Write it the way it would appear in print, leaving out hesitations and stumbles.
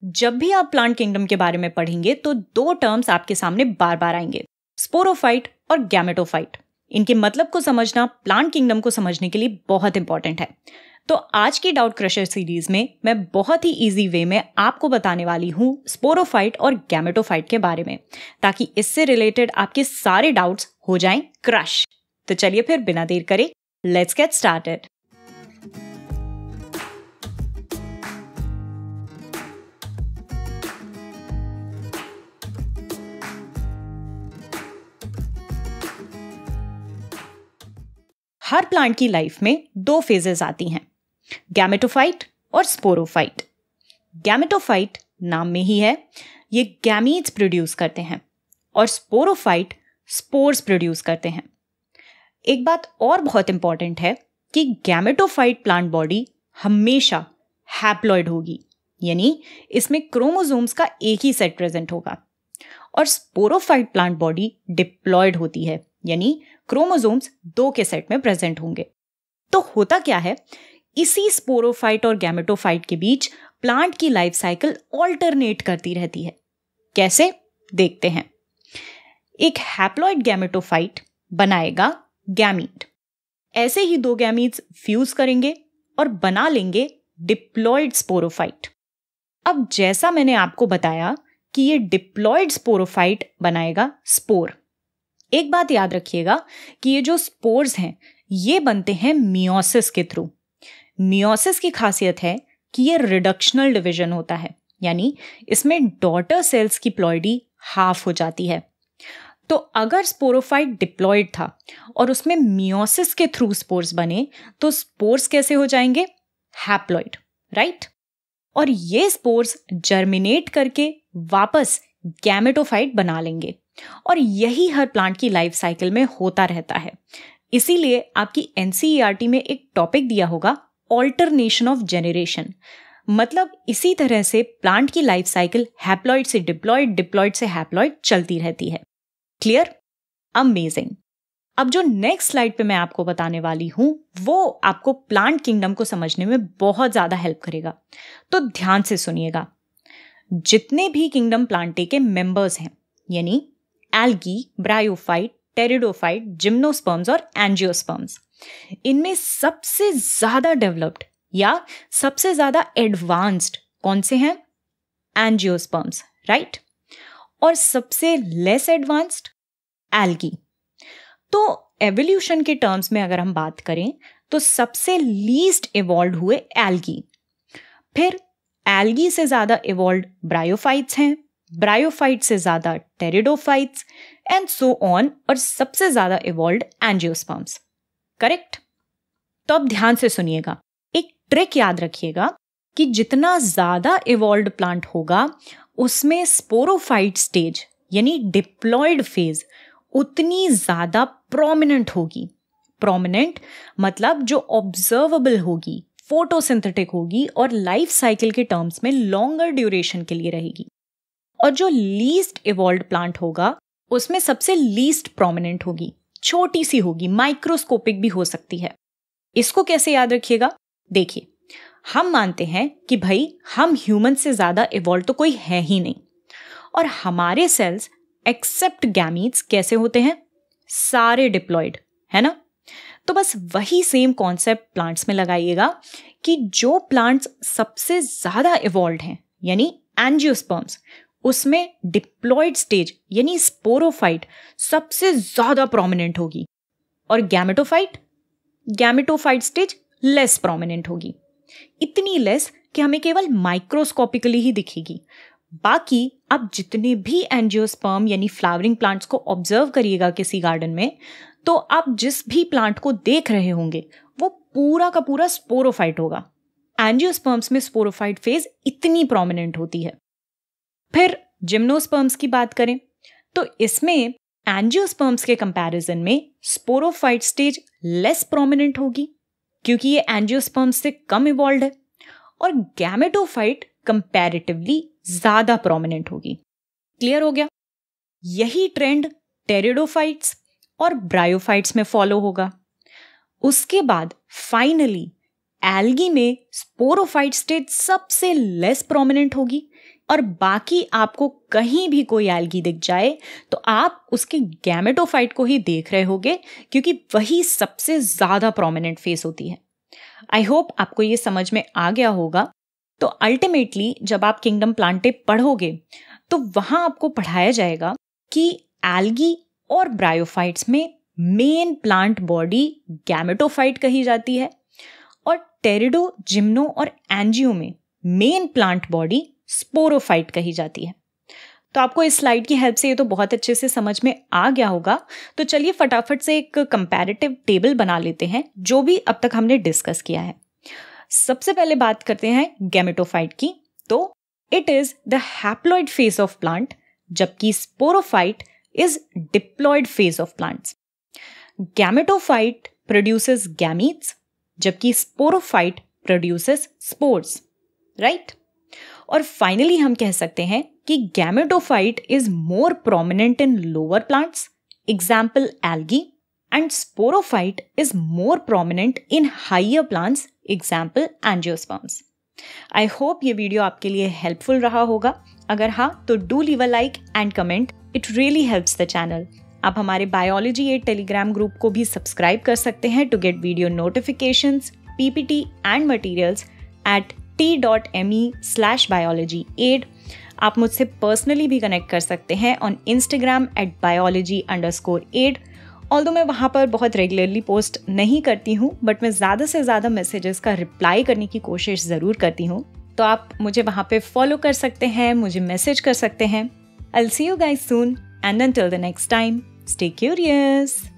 जब भी आप प्लांट किंगडम के बारे में पढ़ेंगे तो दो टर्म्स आपके सामने बार बार आएंगे, स्पोरोफाइट और गैमेटोफाइट। इनके मतलब को समझना प्लांट किंगडम को समझने के लिए बहुत इंपॉर्टेंट है। तो आज की डाउट क्रशर सीरीज में मैं बहुत ही इजी वे में आपको बताने वाली हूं स्पोरोफाइट और गैमेटोफाइट के बारे में, ताकि इससे रिलेटेड आपके सारे डाउट्स हो जाएं क्रश। तो चलिए फिर बिना देर करे लेट्स गेट स्टार्टेड। हर प्लांट की लाइफ में दो फेजेस आती हैं, गैमेटोफाइट और स्पोरोफाइट। गैमेटोफाइट नाम में ही है, ये गैमीट्स प्रोड्यूस करते हैं और स्पोरोफाइट स्पोर्स प्रोड्यूस करते हैं। एक बात और बहुत इंपॉर्टेंट है कि गैमेटोफाइट प्लांट बॉडी हमेशा हैप्लॉइड होगी, यानी इसमें क्रोमोसोम्स का एक ही सेट प्रेजेंट होगा, और स्पोरोफाइट प्लांट बॉडी डिप्लॉयड होती है, यानी क्रोमोसोम्स दो के सेट में प्रेजेंट होंगे। तो होता क्या है, इसी स्पोरोफाइट और गैमेटोफाइट के बीच प्लांट की लाइफ साइकिल ऑल्टरनेट करती रहती है। कैसे, देखते हैं। एक हैप्लॉइड गैमेटोफाइट बनाएगा गैमीट। ऐसे ही दो गैमीट्स फ्यूज करेंगे और बना लेंगे डिप्लॉयड स्पोरोफाइट। अब जैसा मैंने आपको बताया कि ये डिप्लॉयड स्पोरोफाइट बनाएगा स्पोर। एक बात याद रखिएगा कि ये जो स्पोर्स हैं ये बनते हैं मियोसिस के थ्रू। मियोसिस की खासियत है कि ये रिडक्शनल डिवीजन होता है, यानी इसमें डॉटर सेल्स की प्लॉइडी हाफ हो जाती है। तो अगर स्पोरोफाइट डिप्लॉयड था और उसमें मियोसिस के थ्रू स्पोर्स बने तो स्पोर्स कैसे हो जाएंगे, हैप्लॉइड, राइट। और ये स्पोर्स जर्मिनेट करके वापस गैमेटोफाइट बना लेंगे, और यही हर प्लांट की लाइफ साइकिल में होता रहता है। इसीलिए आपकी एनसीईआरटी में एक टॉपिक दिया होगा, ऑल्टरनेशन ऑफ जेनरेशन। मतलब इसी तरह से प्लांट की लाइफ साइकिल हैप्लॉइड से डिप्लॉयड, डिप्लॉयड से हैप्लॉइड चलती रहती है। क्लियर? अमेजिंग। अब जो नेक्स्ट स्लाइड पे मैं आपको बताने वाली हूं वो आपको प्लांट किंगडम को समझने में बहुत ज्यादा हेल्प करेगा, तो ध्यान से सुनिएगा। जितने भी किंगडम प्लांटे के मेंबर्स हैं, यानी एल्गी, ब्रायोफाइट, टेरिडोफाइट, जिम्नोस्पर्म्स और एंजियोस्पर्म्स, इनमें सबसे ज्यादा डेवलप्ड या सबसे ज्यादा एडवांस्ड कौन से हैं? Angiosperms, right. और सबसे लेस एडवांस्ड एल्गी। तो एवोल्यूशन के टर्म्स में अगर हम बात करें तो सबसे लीस्ट इवॉल्व हुए एल्गी, फिर एल्गी से ज्यादा इवॉल्व ब्रायोफाइट्स हैं, ब्रायोफाइट से ज्यादा टेरिडोफाइट्स एंड सो ऑन, और सबसे ज्यादा इवॉल्व एंजियोस्पर्म्स। करेक्ट? तो अब ध्यान से सुनिएगा, एक ट्रिक याद रखिएगा कि जितना ज्यादा इवॉल्व प्लांट होगा उसमें स्पोरोफाइट स्टेज यानी डिप्लॉयड फेज उतनी ज्यादा प्रोमिनेंट होगी। प्रोमिनेंट मतलब जो ऑब्जर्वेबल होगी, फोटोसिंथेटिक होगी और लाइफ साइकिल के टर्म्स में लॉन्गर ड्यूरेशन के लिए रहेगी। और जो लीस्ट इवॉल्व प्लांट होगा उसमें सबसे लीस्ट प्रोमिनेंट होगी, छोटी सी होगी, माइक्रोस्कोपिक भी हो सकती है। इसको कैसे याद रखिएगा? देखिए, हम मानते हैं कि भाई हम ह्यूमन से ज्यादा इवॉल्व तो कोई है ही नहीं, और हमारे सेल्स एक्सेप्ट गैमीट्स कैसे होते हैं? सारे डिप्लॉयड, है ना। तो बस वही सेम कॉन्सेप्ट प्लांट्स में लगाइएगा कि जो प्लांट्स सबसे ज्यादा इवॉल्व हैं, यानी एंजियोस्पर्म्स, उसमें डिप्लॉयड स्टेज यानी स्पोरोफाइट सबसे ज्यादा प्रोमिनेंट होगी, और गैमेटोफाइट स्टेज लेस प्रोमिनेंट होगी। इतनी लेस कि हमें केवल माइक्रोस्कोपिकली ही दिखेगी। बाकी आप जितने भी एंजियोस्पर्म यानी फ्लावरिंग प्लांट्स को ऑब्जर्व करिएगा किसी गार्डन में, तो आप जिस भी प्लांट को देख रहे होंगे वो पूरा का पूरा स्पोरोफाइट होगा। एंजियोस्पर्म्स में स्पोरोफाइट फेज इतनी प्रोमिनेंट होती है। फिर जिम्नोस्पर्म्स की बात करें तो इसमें एंजियोस्पर्म्स के कंपैरिजन में स्पोरोफाइट स्टेज लेस प्रोमिनेंट होगी, क्योंकि ये एंजियोस्पर्म्स से कम इवॉल्व है, और गैमेटोफाइट कंपैरेटिवली ज्यादा प्रोमिनेंट होगी। क्लियर हो गया? यही ट्रेंड टेरिडोफाइट्स और ब्रायोफाइट्स में फॉलो होगा। उसके बाद फाइनली एल्गी में स्पोरोफाइट स्टेज सबसे लेस प्रोमिनेंट होगी, और बाकी आपको कहीं भी कोई एल्गी दिख जाए तो आप उसके गैमेटोफाइट को ही देख रहे होगे, क्योंकि वही सबसे ज्यादा प्रोमिनेंट फेस होती है। आई होप आपको ये समझ में आ गया होगा। तो अल्टीमेटली जब आप किंगडम प्लांटे पढ़ोगे तो वहां आपको पढ़ाया जाएगा कि एल्गी और ब्रायोफाइट्स में मेन प्लांट बॉडी गैमेटोफाइट कही जाती है और टेरिडो, जिम्नो और एंजियो में मेन प्लांट बॉडी स्पोरोफाइट कही जाती है। तो आपको इस स्लाइड की हेल्प से ये तो बहुत अच्छे से समझ में आ गया होगा। तो चलिए फटाफट से एक कंपैरेटिव टेबल बना लेते हैं जो भी अब तक हमने डिस्कस किया है। सबसे पहले बात करते हैं गैमेटोफाइट की। तो it is the haploid phase of plant, जबकि sporophyte is diploid phase of plants. Gametophyte produces gametes, जबकि स्पोरोफाइट प्रोड्यूसेस स्पोर्स, राइट? और फाइनली हम कह सकते हैं कि gametophyte is more prominent in lower plants, example algae, and sporophyte is more prominent in higher plants, example angiosperms. I hope ये video आपके लिए हेल्पफुल रहा होगा। अगर हाँ तो do leave a like and comment, it really helps the channel. आप हमारे बायोलॉजी 8 टेलीग्राम ग्रुप को भी सब्सक्राइब कर सकते हैं to get video notifications, PPT and materials at t.me/biology8। आप मुझसे पर्सनली भी कनेक्ट कर सकते हैं ऑन इंस्टाग्राम @biology_8। ऑल्दो मैं वहाँ पर बहुत रेगुलरली पोस्ट नहीं करती हूँ, बट मैं ज़्यादा से ज़्यादा मैसेजेस का रिप्लाई करने की कोशिश ज़रूर करती हूँ। तो आप मुझे वहाँ पे फॉलो कर सकते हैं, मुझे मैसेज कर सकते हैं। I'll see you guys soon, and until the next time, stay curious.